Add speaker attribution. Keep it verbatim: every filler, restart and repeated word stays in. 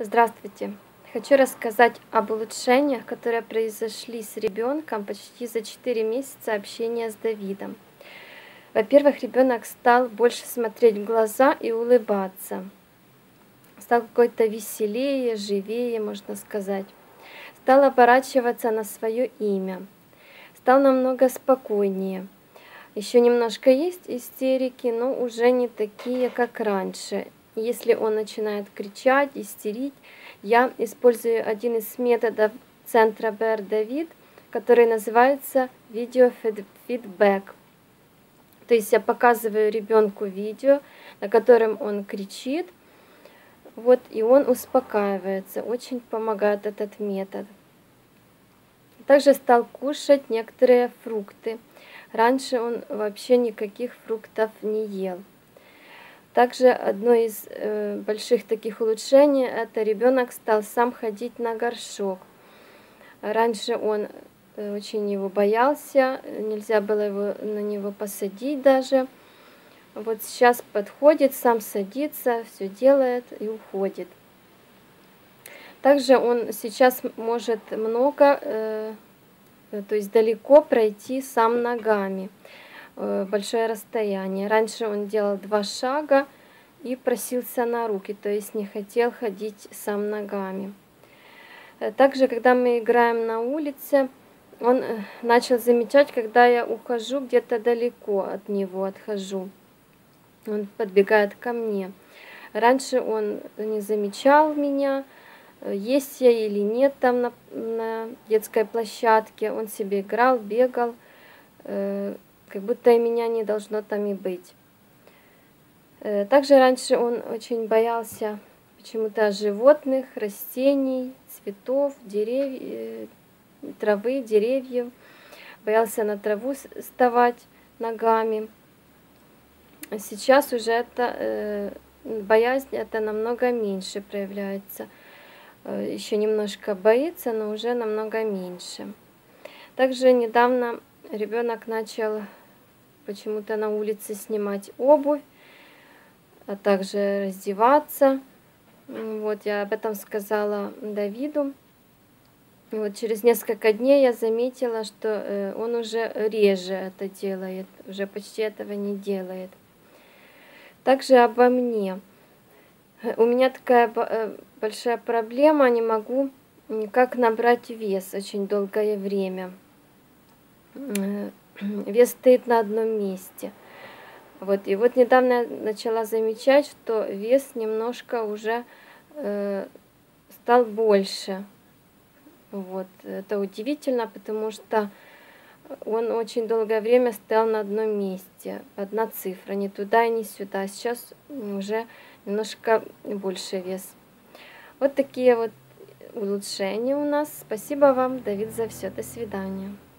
Speaker 1: Здравствуйте! Хочу рассказать об улучшениях, которые произошли с ребенком почти за четыре месяца общения с Давидом. Во-первых, ребенок стал больше смотреть в глаза и улыбаться. Стал какой-то веселее, живее, можно сказать. Стал оборачиваться на свое имя. Стал намного спокойнее. Еще немножко есть истерики, но уже не такие, как раньше. Если он начинает кричать, истерить, я использую один из методов центра Бэр Давид, который называется видеофидбэк. То есть я показываю ребенку видео, на котором он кричит, вот, и он успокаивается. Очень помогает этот метод. Также стал кушать некоторые фрукты. Раньше он вообще никаких фруктов не ел. Также одно из э, больших таких улучшений — это ребенок стал сам ходить на горшок. Раньше он э, очень его боялся, нельзя было его, на него посадить даже. Вот сейчас подходит, сам садится, все делает и уходит. Также он сейчас может много, э, то есть далеко пройти сам ногами. Большое расстояние. Раньше он делал два шага и просился на руки, то есть не хотел ходить сам ногами. Также, когда мы играем на улице, он начал замечать, когда я ухожу где-то далеко от него, отхожу. Он подбегает ко мне. Раньше он не замечал меня, есть я или нет там на, на детской площадке. Он себе играл, бегал, как будто и меня не должно там и быть. Также раньше он очень боялся почему-то животных, растений, цветов, деревьев, травы, деревьев. Боялся на траву вставать ногами. Сейчас уже эта боязнь это намного меньше проявляется. Еще немножко боится, но уже намного меньше. Также недавно ребенок начал почему-то на улице снимать обувь, а также раздеваться. Вот я об этом сказала Давиду. И вот через несколько дней я заметила, что он уже реже это делает, уже почти этого не делает. Также обо мне. У меня такая большая проблема, не могу никак набрать вес очень долгое время. Вес стоит на одном месте. Вот, и вот недавно я начала замечать, что вес немножко уже э, стал больше. Вот, это удивительно, потому что он очень долгое время стоял на одном месте. Одна цифра, ни туда и ни сюда. Сейчас уже немножко больше вес. Вот такие вот улучшения у нас. Спасибо вам, Давид, за все. До свидания.